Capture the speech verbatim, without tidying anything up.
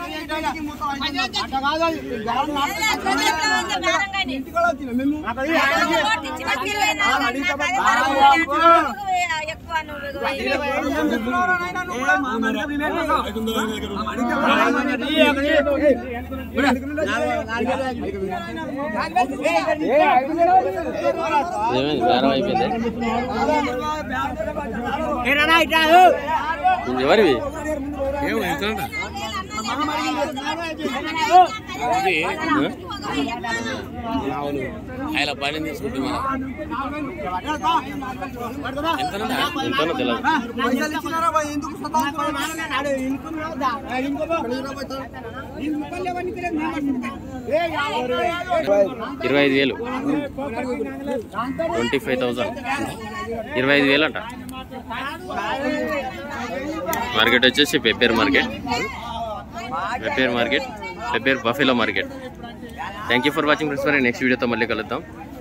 ఎవరివి ఆయన పని తీసుకుంటున్నా ఎంతనో తెలియదు. ఇరవై ఐదు వేలు ట్వంటీ ఫైవ్ థౌసండ్ ఇరవై ఐదు వేలు అంట. మార్కెట్ వచ్చేసి pepper market pepper market pepper buffalo market. Thank you for watching friends. మరి నెక్స్ట్ వీడియోతో మళ్ళీ కలుద్దాం.